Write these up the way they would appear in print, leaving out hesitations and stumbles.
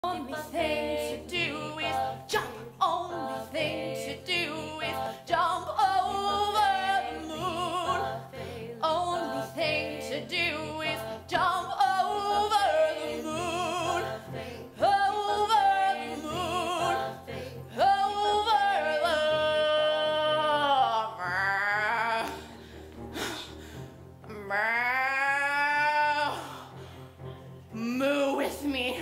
Only thing to do is jump. Only thing to do is jump over the moon. Only thing to do is jump over the moon. Over the moon. Over the moo with me.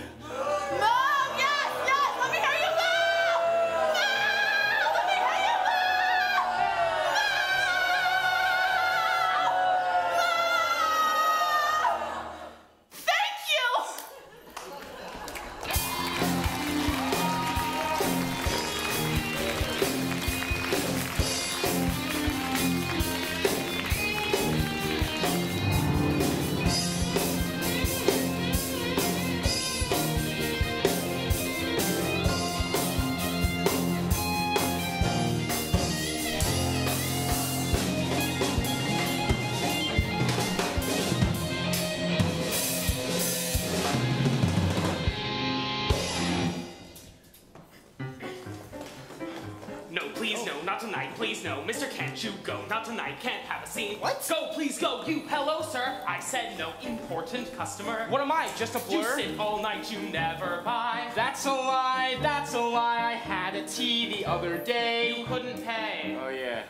Please no, not tonight, please no. Mr. Can't you go, not tonight, can't have a scene. What? Go, please go, you, hello sir. I said no important customer. What am I, just a blur? You sit all night, you never buy. That's a lie, I had a tea the other day. You couldn't pay. Oh yeah.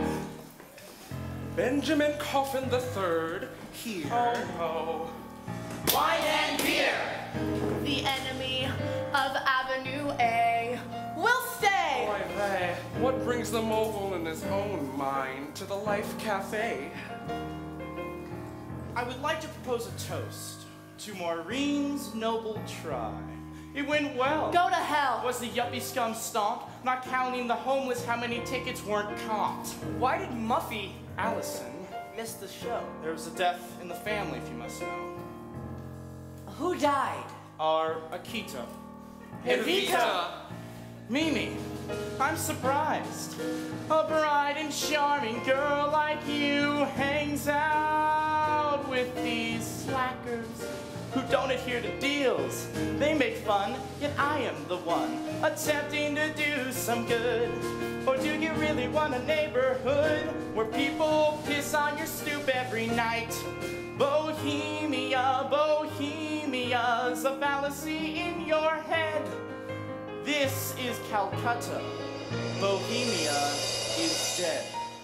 Benjamin Coffin III, here. Oh. Wine and beer! The enemy of Avenue A will stay. Why they? What brings the mobile in his own mind to the Life Cafe? I would like to propose a toast to Marin's noble try. It went well. Go to hell. Was the yuppie scum stomped? Not counting the homeless, how many tickets weren't comped? Why did Muffy Allison miss the show? There was a death in the family, if you must know. Who died? Our Akita. Evita. Mimi, I'm surprised. A bright and charming girl like you hangs out with these slackers who don't adhere to deals. They make fun, yet I am the one attempting to do some good. Or do you really want a neighborhood where people piss on your stoop every night? Bohemia, Bohemia's a fallacy in your head. This is Calcutta. Bohemia is dead.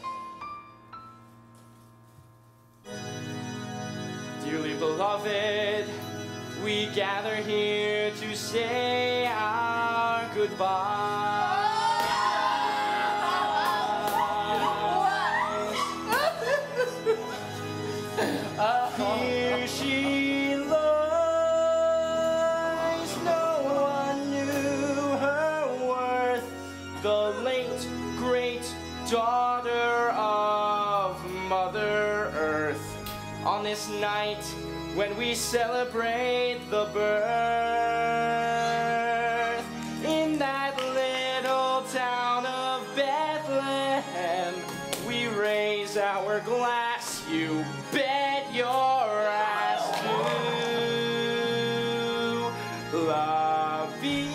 Dearly beloved, we gather here to say our goodbye. Here she lies, no one knew her worth. The late, great daughter of Mother Earth. On this night when we celebrate the birth in that little town of Bethlehem, we raise our glass, you bet your ass to la vie.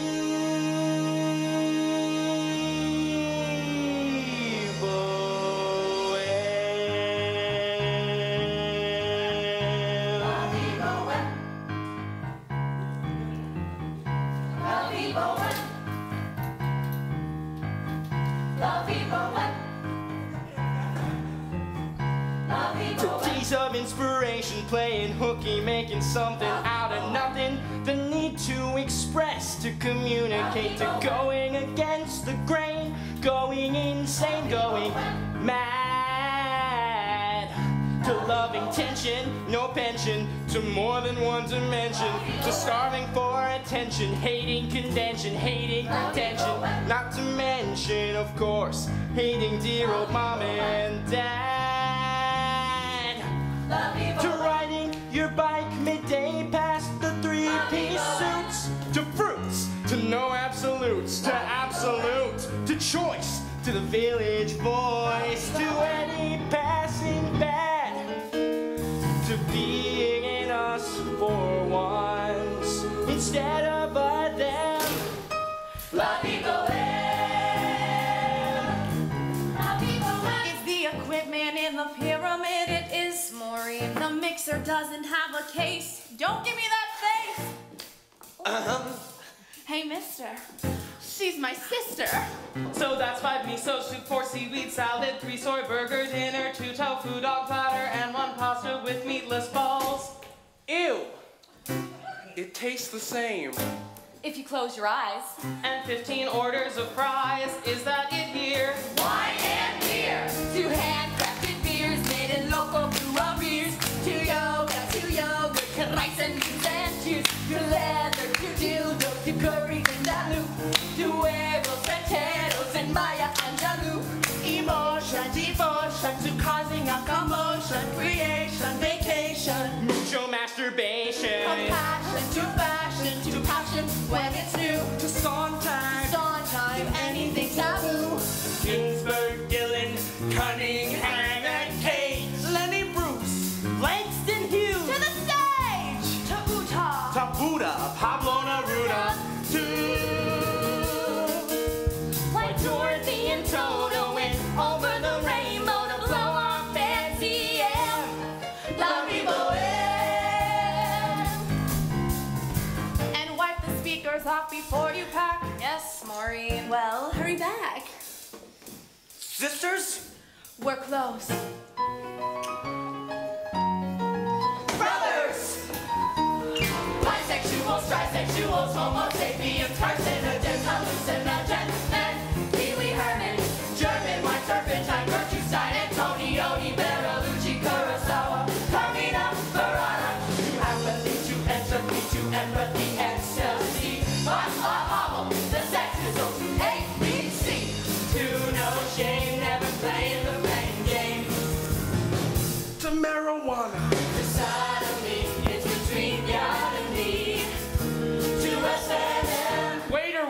Today's of inspiration, playing hooky, making something out of nothing. The need to express, to communicate, to going against the grain, going insane, going mad. To loving tension, no pension, to more than one dimension, to starving for attention, hating convention, hating pretension, not to mention, of course, hating dear old mom and dad. To riding your bike midday past the three-piece suits, to fruits, to no absolutes, to absolute, to choice, to the village voice, to any passing bad, to being in us for once, instead of a Mister doesn't have a case. Don't give me that face. Hey, mister. She's my sister. So that's 5 miso soup, 4 seaweed salad, 3 soy burger dinner, 2 tofu dog platter, and 1 pasta with meatless balls. Ew. It tastes the same. If you close your eyes. And 15 orders of fries. Is that it here? Wine and beer. 2 handcrafted beers made in local breweries. 2 yogurt, to rice and beans and cheese. 2 leather, 2 dildos, 2 curries and alu. 2 huevos, rancheros, and Maya Angelou. Emotion, devotion to causing a commotion. Creation, vacation. Mucho masturbation. Compassion to fashion, to passion when it's new. To Sondheim, anything taboo. Ginsberg, Dylan, Cunningham, and Kate. Lenny Bruce, Langston Hughes, To the stage! To Utah! to Buddha, Pablo Neruda, Like Dorothy and Toto went over the rainbow to blow off fancy air. Lovely Bohème. And wipe the speakers off before you pack. Yes, Maureen. Well, hurry back. Sisters? We're close. Brothers! Bisexuals, trisexuals, homo sapiens, carcinogens, hallucinogens, Pee Wee Herman, German wine serpentine, Gertrude Stein, Antonioni, Bertolucci, Kurosawa, Carmina Burana, to apathy, to entropy, to empathy, ecstasy, the sexism, ABC, to no shame, never playing the blame game. to marijuana. The sodomy is between God and me. To SNM. Waiter!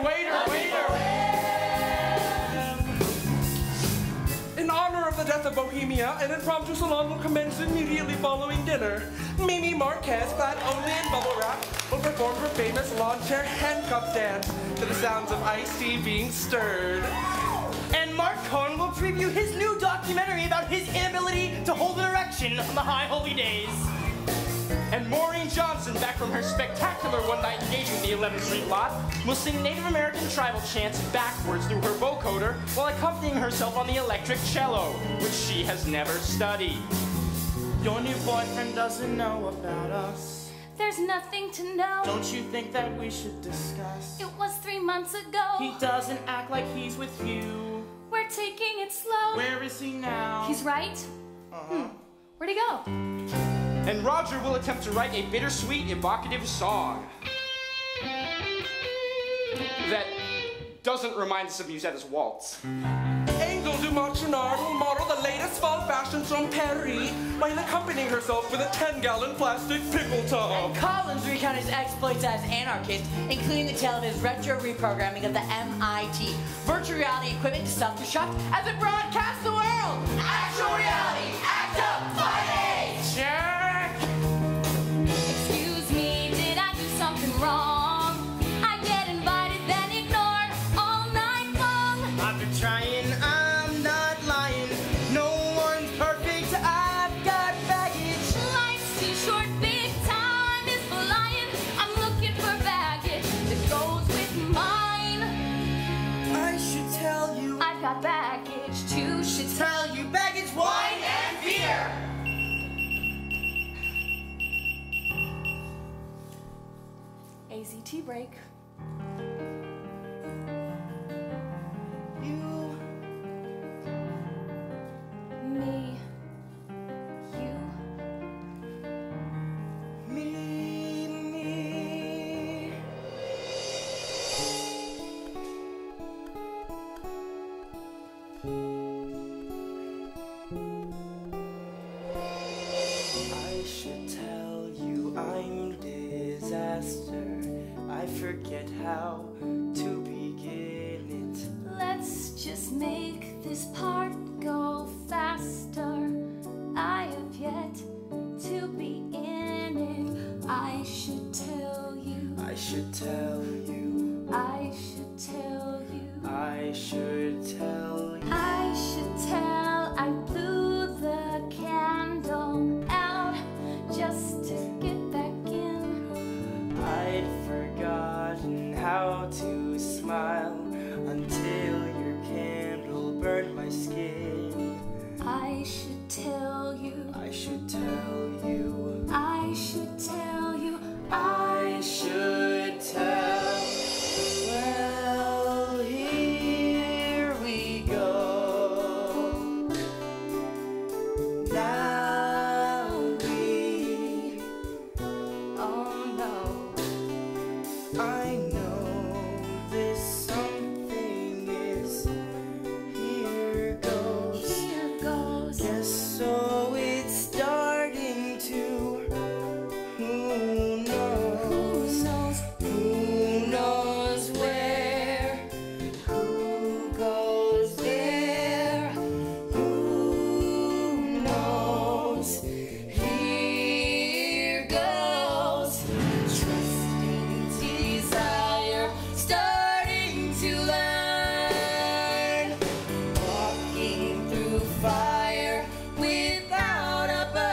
In honor of the death of Bohemia, an impromptu salon will commence immediately following dinner. Mimi Marquez, clad only in bubble wrap, will perform her famous lawn chair handcuff dance to the sounds of iced tea being stirred. And Mark Cohn will preview his new documentary about his inability to hold an erection on the high holy days. And Maureen Johnson, back from her spectacular one-night engagement in the 11th Street lot, will sing Native American tribal chants backwards through her vocoder while accompanying herself on the electric cello, which she has never studied. Your new boyfriend doesn't know about us. There's nothing to know. Don't you think that we should discuss? It was 3 months ago. He doesn't act like he's with you. We're taking it slow. Where is he now? He's right. Where'd he go? And Roger will attempt to write a bittersweet, evocative song that doesn't remind us of Musetta's waltz. Angel du Marchenard will model the latest fall fashions from Paris while accompanying herself with a 10-gallon plastic pickle tub. Collins recount his exploits as anarchist, including the tale of his retro reprogramming of the MIT virtual reality equipment to self-destruct as it broadcasts the world. Actual reality, act up, fight age! Check! Excuse me, did I do something wrong? I get invited, then ignored all night long. I've been trying, I'm not lying. No one's perfect, I've got baggage. Life's too short, big time is flying. I'm looking for baggage that goes with mine. I should tell you, I've got baggage too. Should tell you, baggage, wine, and beer! AZT break. You, Me. You. me. I should tell you I'm disaster. I forget how to begin it. Let's just make this part go faster. I have yet to be in it. I should tell you. I should tell you. I should tell you. I should tell you. I should tell. I blew the candle out just how to smile until your candle burned my skin. I should tell you. I should tell you. I should tell you. I should tell. Well, here we go. Now we. Oh no. I know this something is. Here goes. Here goes. Guess so it's starting to. Who knows? Who knows? Who knows where? Who goes there? Who knows? Here goes. Trusting desire, starting to learn. Walking through fire without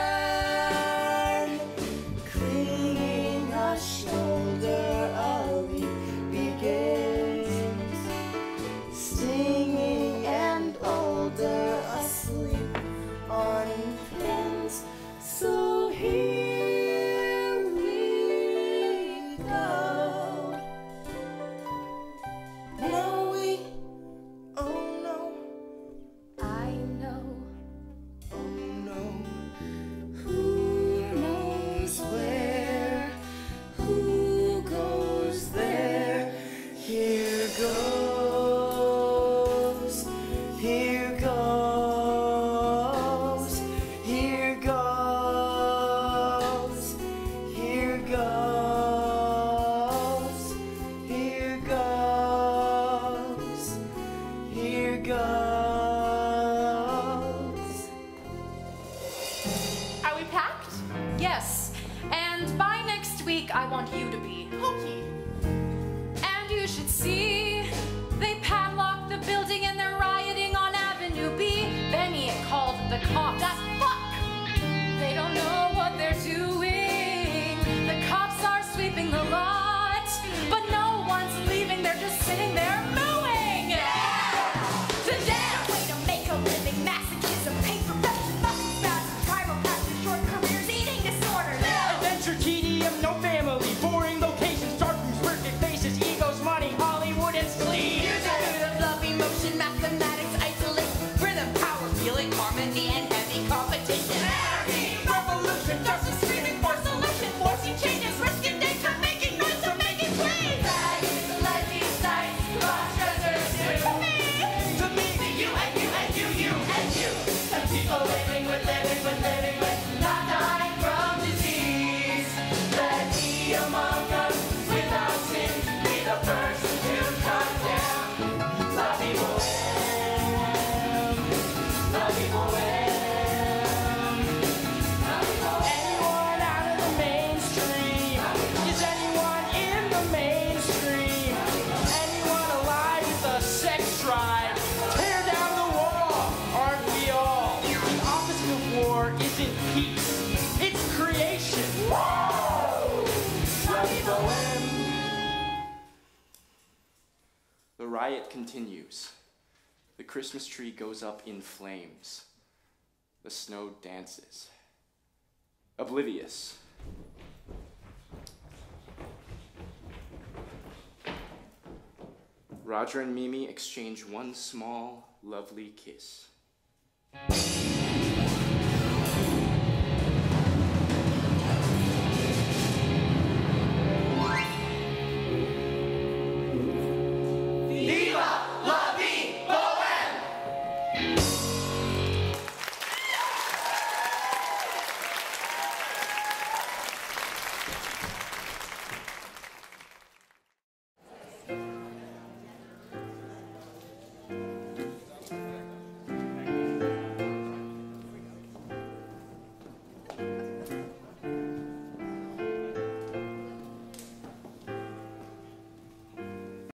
a burn. Clinging a shoulder, a leap begins. Stinging and older, asleep on pins. So here we go. No, we. Oh no. I know. Oh no. Who knows where? Who goes there? Here goes. Here goes. Here goes. Here goes. Here goes. Here goes. Are we packed? Yes. And by next week, I want you to be hokey. And you should see they padlocked the building and they're rioting on Avenue B. Benny called the cops. That fuck! They don't know what they're doing. The cops are sweeping the lot, but no one's leaving. They're just sitting there mooing. Zander! Way to make a living. Masochism, paint perfection, muscle spasm, chiropractic, short careers, eating disorders. Adventure, tedium, no family, boring locations, dark rooms, perfect faces, egos, money, Hollywood, and sleep. Music of love, emotion, mathematics, isolation, rhythm, power, feeling, harmony, and heavy competition. Anarchy, revolution, justice, screaming for solution, forcing changes, risking danger, making noise, or making plays. That is the lesbian side, lost treasures, to me, to you and you and you and you. And people living with, not dying from disease. Let me among us, without sin, be the first to come down. La vie bohème, la vie bohème, la vie bohème. Anyone out of the mainstream? Is anyone in the mainstream? Anyone alive with a sex drive? Tear down the wall, aren't we all? The opposite of war isn't peace, it's creation. La vie bohème. The riot continues. The Christmas tree goes up in flames. The snow dances. Oblivious. Roger and Mimi exchange one small, lovely kiss.